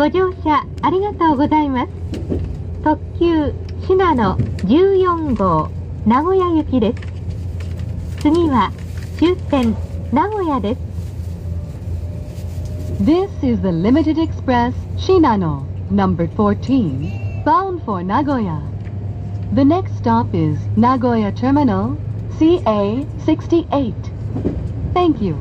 ご乗車ありがとうございます。特急しなの14号名古屋行きです。次は終点名古屋です。 This is the Limited Express Shinano, number 14, bound for Nagoya. The next stop is Nagoya Terminal, CA68. Thank you.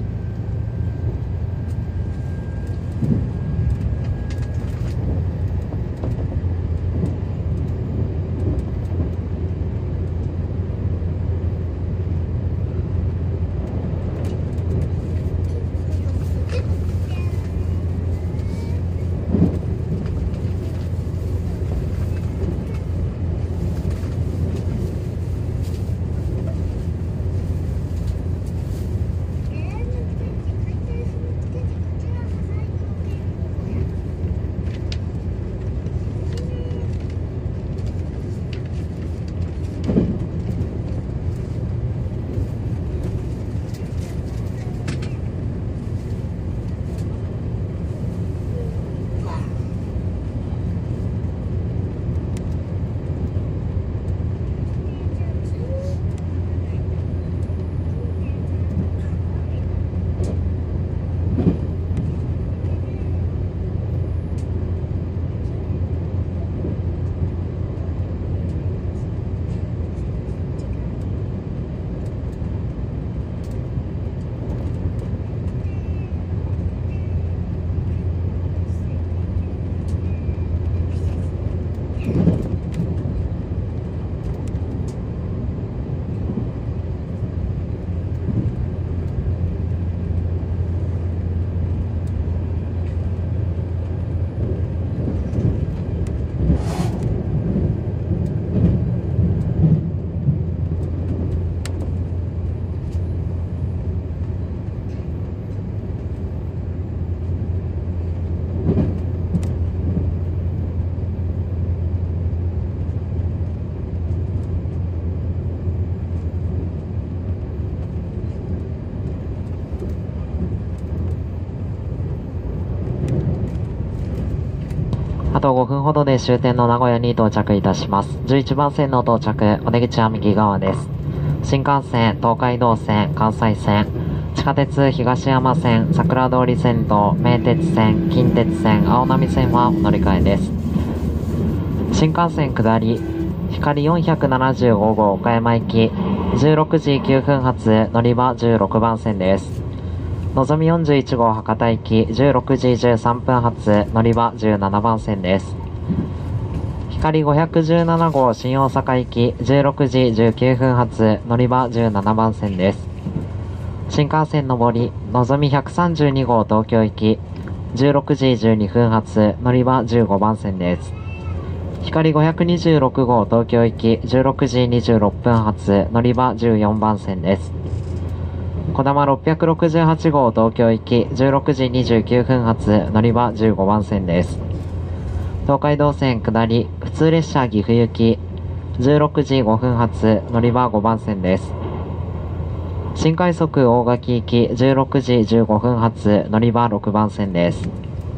あと5分ほどで終点の名古屋に到着いたします。11番線の到着、お出口は右側です。新幹線、東海道線、関西線、地下鉄、東山線、桜通り線と名鉄線、近鉄線、青波線はお乗り換えです。新幹線下り、光475号岡山行き、16時9分発、乗り場16番線です。のぞみ41号博多行き、16時13分発、乗り場17番線です。光517号新大阪行き、16時19分発、乗り場17番線です。新幹線上り、のぞみ132号東京行き、16時12分発、乗り場15番線です。光526号東京行き、16時26分発、乗り場14番線です。こだま668号東京行き、16時29分発、乗り場15番線です。東海道線下り、普通列車岐阜行き、16時5分発、乗り場5番線です。新快速大垣行き、16時15分発、乗り場6番線です。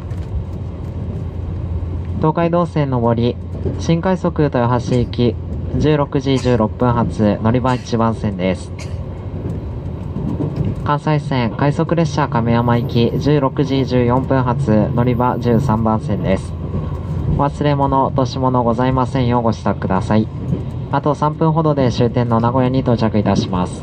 東海道線上り、新快速豊橋行き、16時16分発、乗り場1番線です。関西線快速列車亀山行き、16時14分発、乗り場13番線です。お忘れ物、落とし物ございませんようご支度ください。あと3分ほどで終点の名古屋に到着いたします。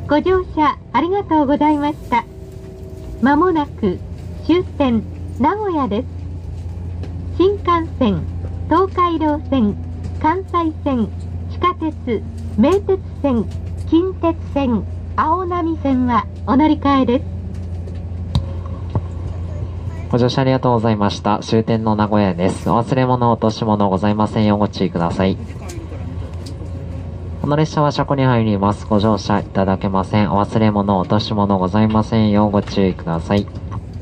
ご乗車ありがとうございました。まもなく終点名古屋です。新幹線、東海道線、関西線、地下鉄、名鉄線、近鉄線、青波線はお乗り換えです。 ご乗車ありがとうございました。終点の名古屋です。お忘れ物、落とし物ございませんようご注意ください。この列車は車庫に入ります。ご乗車いただけません。お忘れ物、落とし物ございませんようご注意ください。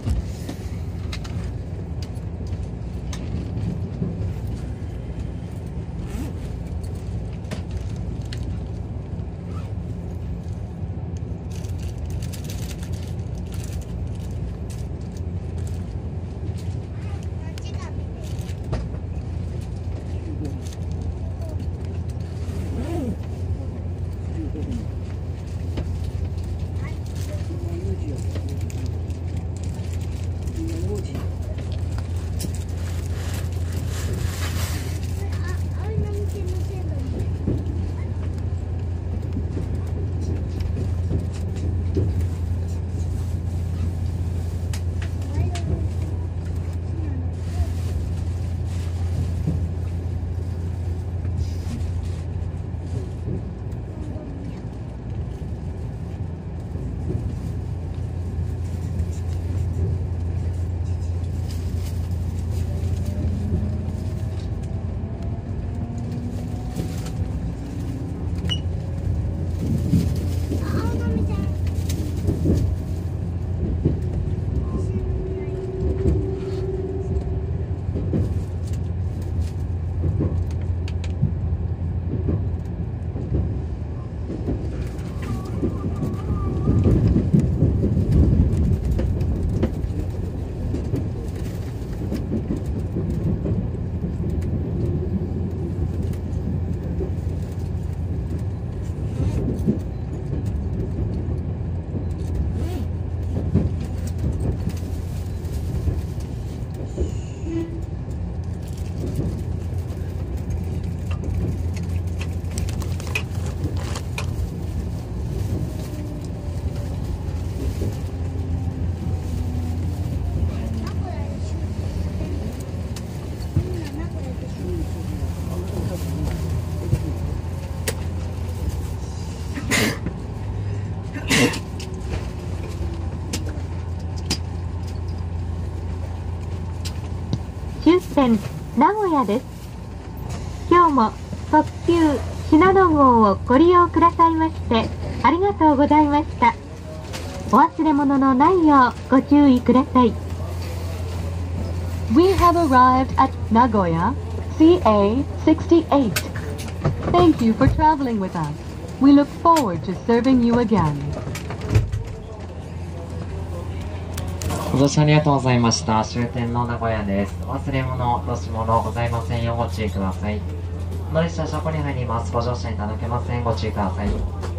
終点名古屋です。今日も特急信濃号をご利用くださいましてありがとうございました。お忘れ物のないようご注意ください。 We have arrived at Nagoya, CA68. Thank you for traveling with us. We look forward to serving you again. ご乗車ありがとうございました。終点の名古屋です。お忘れ物、落とし物ございませんようご注意ください。この列車車庫に入ります。ご乗車いただけません。ご注意ください。